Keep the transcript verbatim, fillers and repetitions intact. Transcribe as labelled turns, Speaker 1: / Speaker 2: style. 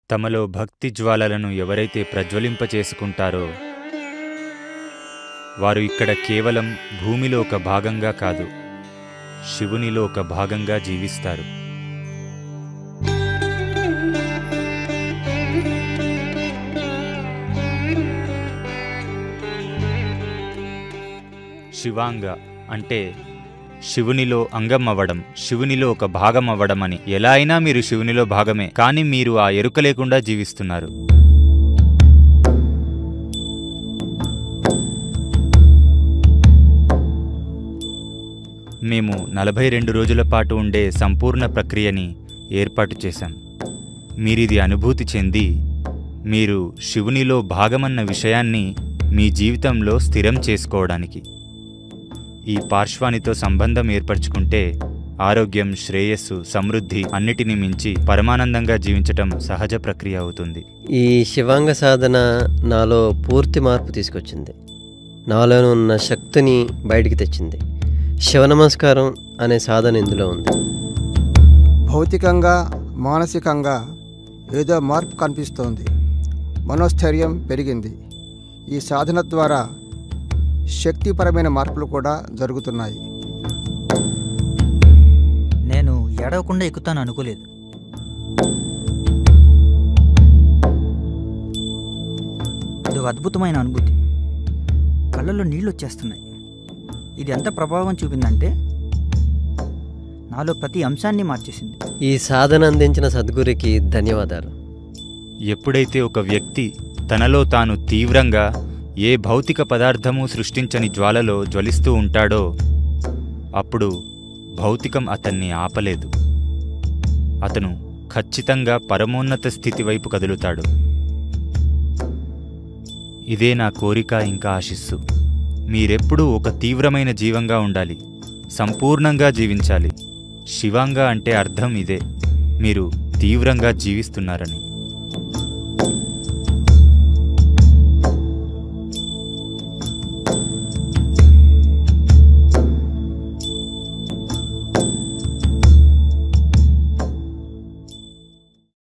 Speaker 1: తమలో భక్తి జ్వాలలను ఎవరైతే ప్రజ్వలింపచేసుకుంటారో వారు ఇక్కడ కేవలం భూమిలో ఒక భాగంగా కాదు, శివునిలో ఒక భాగంగా జీవిస్తారు. శివాంగ అంటే శివునిలో అంగం అవ్వడం, శివునిలో ఒక భాగం అవ్వడం అని. ఎలా అయినా మీరు శివునిలో భాగమే, కానీ మీరు ఆ ఎరుక లేకుండా జీవిస్తున్నారు. మేము నలభై రెండు రోజుల పాటు ఉండే సంపూర్ణ ప్రక్రియని ఏర్పాటు చేశాం. మీరిది అనుభూతి చెంది మీరు శివునిలో భాగమన్న విషయాన్ని మీ జీవితంలో స్థిరం చేసుకోవడానికి. ఈ పార్శ్వానితో సంబంధం ఏర్పరచుకుంటే ఆరోగ్యం, శ్రేయస్సు, సమృద్ధి అన్నిటినీ మించి పరమానందంగా జీవించటం సహజ ప్రక్రియ అవుతుంది.
Speaker 2: ఈ శివాంగ సాధన నాలో పూర్తి మార్పు తీసుకొచ్చింది. నాలోనే ఉన్న శక్తిని బయటికి తెచ్చింది. శివ నమస్కారం అనే సాధన ఇందులో ఉంది.
Speaker 3: భౌతికంగా, మానసికంగా ఏదో మార్పు కనిపిస్తోంది. మనోస్థైర్యం పెరిగింది. ఈ సాధన ద్వారా శక్తిపరమైన మార్పులు కూడా జరుగుతున్నాయి.
Speaker 4: నేను ఏడవకుండా ఎక్కుతాను అనుకోలేదు. ఇది ఒక అద్భుతమైన అనుభూతి. కళ్ళల్లో నీళ్ళు వచ్చేస్తున్నాయి. ఇది ఎంత ప్రభావం చూపిందంటే నాలో ప్రతి అంశాన్ని మార్చేసింది.
Speaker 2: ఈ సాధన అందించిన సద్గురికి ధన్యవాదాలు.
Speaker 1: ఎప్పుడైతే ఒక వ్యక్తి తనలో తాను తీవ్రంగా ఏ భౌతిక పదార్థము సృష్టించని జ్వాలలో జ్వలిస్తూ ఉంటాడో అప్పుడు భౌతికం అతన్ని ఆపలేదు. అతను ఖచ్చితంగా పరమోన్నత స్థితి వైపు కదులుతాడు. ఇదే నా కోరిక, ఇంకా ఆశిస్సు. మీరెప్పుడూ ఒక తీవ్రమైన జీవంగా ఉండాలి, సంపూర్ణంగా జీవించాలి. శివాంగ అంటే అర్థం ఇదే, మీరు తీవ్రంగా జీవిస్తున్నారని.